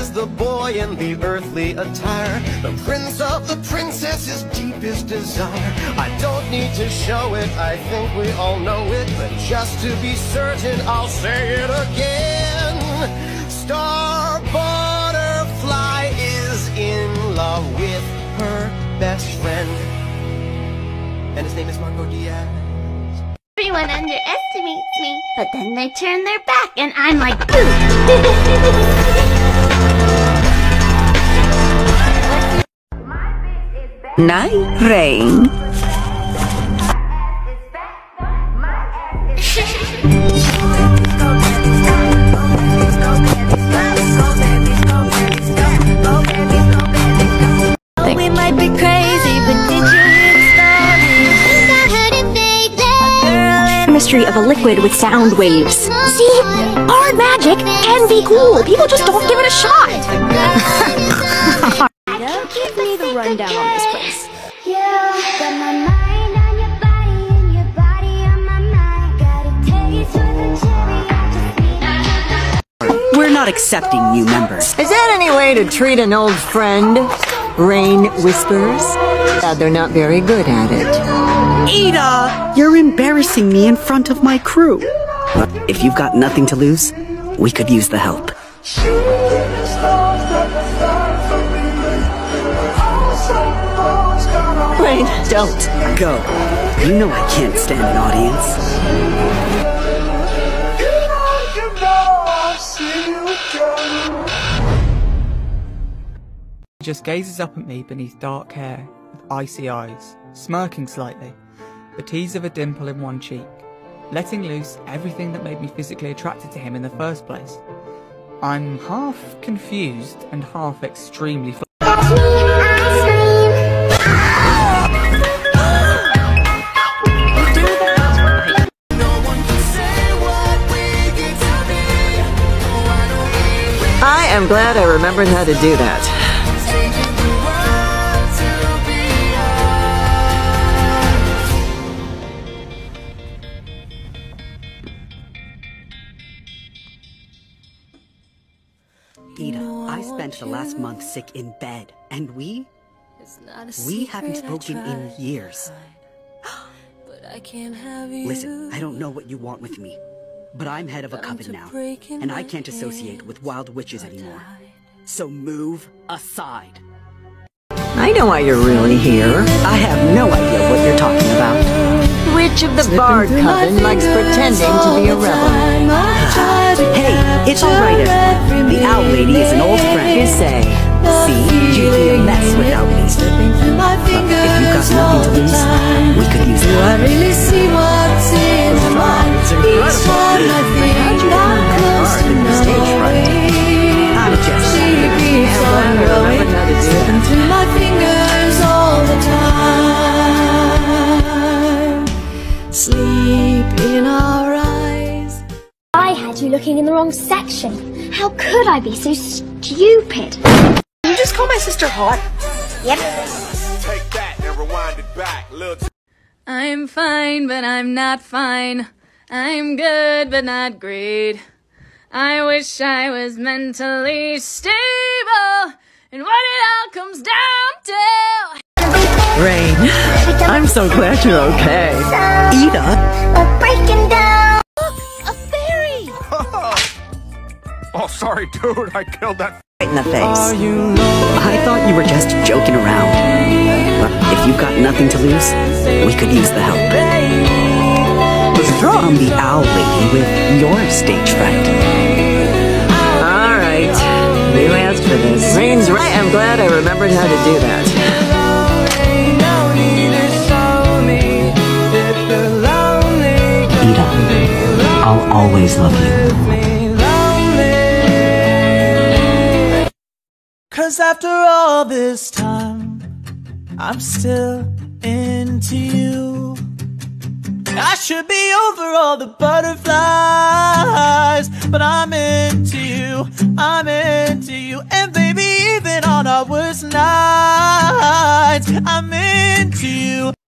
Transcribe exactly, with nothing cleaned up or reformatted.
is the boy in the earthly attire, the prince of the princess's deepest desire. I don't need to show it, I think we all know it, but just to be certain, I'll say it again. Star Butterfly is in love with her best friend, and his name is Marco Diaz. Everyone underestimates me, but then they turn their back and I'm like, Night, Rain. We might be crazy, but did you hear the story? I heard it vaguely. Chemistry of a liquid with sound waves. See? Hard magic can be cool. People just don't give it a shot. Give me the rundown on this place. You got my mind on your body and your body on my mind. Got a taste for the cherry. I just need We're not accepting new members. Is that any way to treat an old friend? Rain whispers. Uh, they're not very good at it. Ada! You're embarrassing me in front of my crew. If you've got nothing to lose, we could use the help. Rain, don't. Go. You know I can't stand an audience. He just gazes up at me beneath dark hair, with icy eyes, smirking slightly, the tease of a dimple in one cheek, letting loose everything that made me physically attracted to him in the first place. I'm half confused and half extremely fl- I am glad I remembered how to do that. Ida, I spent the last month sick in bed, and we... We haven't spoken in years. Listen, I don't know what you want with me, but I'm head of a coven now, and I can't associate with wild witches anymore. So move aside. I know why you're really here. I have no idea what you're talking about. Which of the Bard Coven likes pretending to be a rebel? Hey, it's alright everyone. The Owl Lady is an old friend. You say. See, you'd be a mess without me. But if you've got nothing to lose, we could use it. I really see what's in my mind. Each time I think I'm close to knowing. I'm just Sleepy sun growing, slipping through my fingers all the time. Sleep in our eyes. I had you looking in the wrong section. How could I be so stupid? You just call my sister hot? Yep. Take that and rewind it back. Little I'm fine, but I'm not fine. I'm good, but not great. I wish I was mentally stable, and what it all comes down to. Rain, I'm so glad you're okay. Ida? We're breaking down. A fairy! Oh, sorry, dude. I killed that. Right in the face. I thought you were just joking around. But if you've got nothing to lose, we could use the help. I'm the Owl Lady with your stage fright. All right. You asked for this. Rain's right. I'm glad I remembered how to do that. Ida, I'll always love you. 'Cause after all this time, I'm still into you. I should be over all the butterflies, but I'm into you, I'm into you. And baby, even on our worst nights, I'm into you.